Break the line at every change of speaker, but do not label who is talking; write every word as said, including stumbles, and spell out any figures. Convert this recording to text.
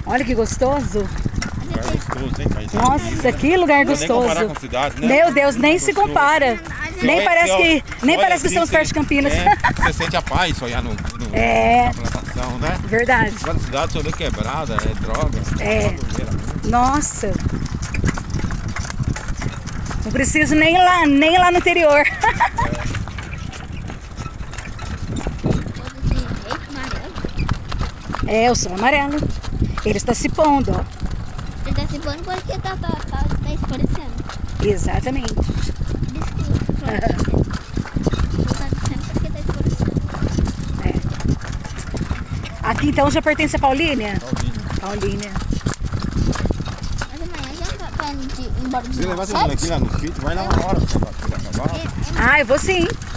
Olha que gostoso.
Lugar gostoso, hein, Caetano?
Nossa, que lugar
Não dá nem comparar
gostoso.
com cidade, né?
Meu Deus, nem se
Gostoso.
compara. Nem
Olha,
parece
olha,
que, nem
olha
parece que
assim,
estamos
você-
perto de Campinas.
É, você sente a paz olhar no, no,
É.
na plantação, né?
Verdade.
Agora na cidade só vê quebrada, é droga.
É.
uma bobeira mesmo.
Nossa. Não preciso nem lá, nem lá no interior. É, o sol amarelo. Ele está se pondo, ó.
Ele tá se pondo porque tá, tá, tá, tá escurecendo.
Exatamente.
Desculpa. Tá descendo porque tá escurecendo.
É. Aqui então já pertence a Paulínia?
Paulínia.
Paulínia.
Mas amanhã já tá, tá indo de, embora de
Se levar
novo,
esse moleque lá no sítio, vai lá uma hora pra pegar cavalo.
Ah, eu vou sim.